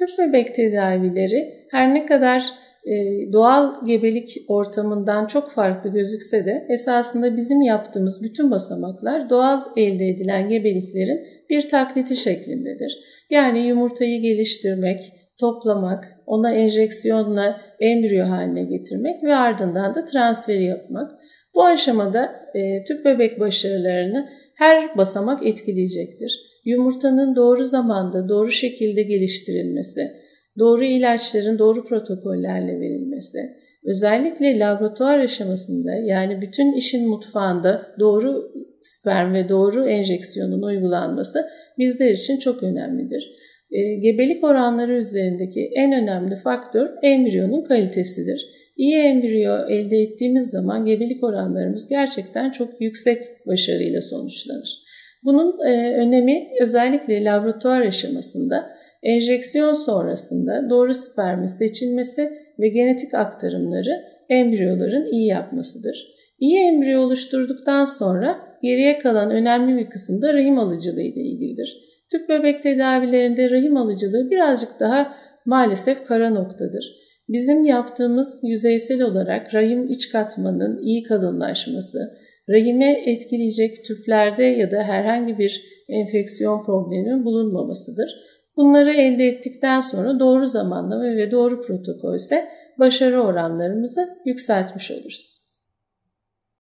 Tüp bebek tedavileri her ne kadar doğal gebelik ortamından çok farklı gözükse de esasında bizim yaptığımız bütün basamaklar doğal elde edilen gebeliklerin bir taklidi şeklindedir. Yani yumurtayı geliştirmek, toplamak, ona enjeksiyonla embriyo haline getirmek ve ardından da transferi yapmak. Bu aşamada tüp bebek başarılarını her basamak etkileyecektir. Yumurtanın doğru zamanda, doğru şekilde geliştirilmesi, doğru ilaçların doğru protokollerle verilmesi, özellikle laboratuvar aşamasında yani bütün işin mutfağında doğru sperm ve doğru enjeksiyonun uygulanması bizler için çok önemlidir. Gebelik oranları üzerindeki en önemli faktör embriyonun kalitesidir. İyi embriyo elde ettiğimiz zaman gebelik oranlarımız gerçekten çok yüksek başarıyla sonuçlanır. Bunun önemi özellikle laboratuvar aşamasında, enjeksiyon sonrasında doğru spermin seçilmesi ve genetik aktarımları embriyoların iyi yapmasıdır. İyi embriyo oluşturduktan sonra geriye kalan önemli bir kısım da rahim alıcılığı ile ilgilidir. Tüp bebek tedavilerinde rahim alıcılığı birazcık daha maalesef kara noktadır. Bizim yaptığımız yüzeysel olarak rahim iç katmanının iyi kalınlaşması, rahime etkileyecek tüplerde ya da herhangi bir enfeksiyon probleminin bulunmamasıdır. Bunları elde ettikten sonra doğru zamanlama ve doğru protokolse başarı oranlarımızı yükseltmiş oluruz.